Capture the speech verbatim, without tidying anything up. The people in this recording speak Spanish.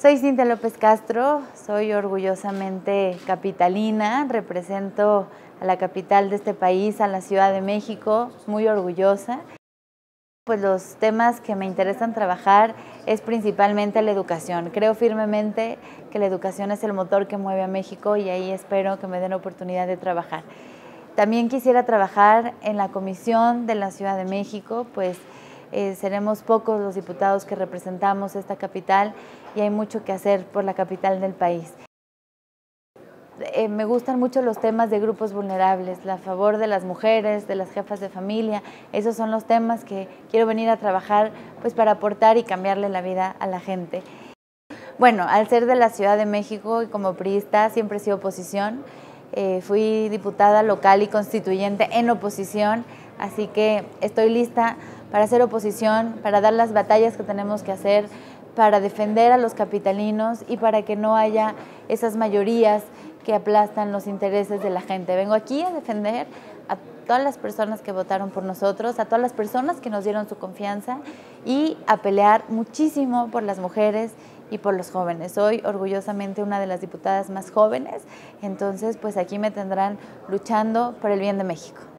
Soy Cintia López Castro, soy orgullosamente capitalina, represento a la capital de este país, a la Ciudad de México, muy orgullosa. Pues los temas que me interesan trabajar es principalmente la educación. Creo firmemente que la educación es el motor que mueve a México y ahí espero que me den la oportunidad de trabajar. También quisiera trabajar en la Comisión de la Ciudad de México, pues eh, seremos pocos los diputados que representamos esta capital y hay mucho que hacer por la capital del país. Eh, me gustan mucho los temas de grupos vulnerables, a favor de las mujeres, de las jefas de familia. Esos son los temas que quiero venir a trabajar pues, para aportar y cambiarle la vida a la gente. Bueno, al ser de la Ciudad de México y como priista siempre he sido oposición. Eh, fui diputada local y constituyente en oposición, así que estoy lista para hacer oposición, para dar las batallas que tenemos que hacer, para defender a los capitalinos y para que no haya esas mayorías que aplastan los intereses de la gente. Vengo aquí a defender a todas las personas que votaron por nosotros, a todas las personas que nos dieron su confianza y a pelear muchísimo por las mujeres y por los jóvenes. Soy orgullosamente una de las diputadas más jóvenes, entonces pues aquí me tendrán luchando por el bien de México.